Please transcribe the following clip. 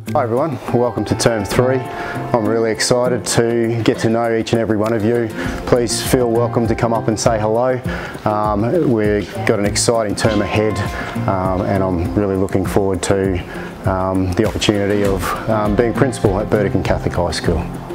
Hi everyone, welcome to term 3. I'm really excited to get to know each and every one of you. Please feel welcome to come up and say hello. We've got an exciting term ahead and I'm really looking forward to the opportunity of being principal at Burdekin Catholic High School.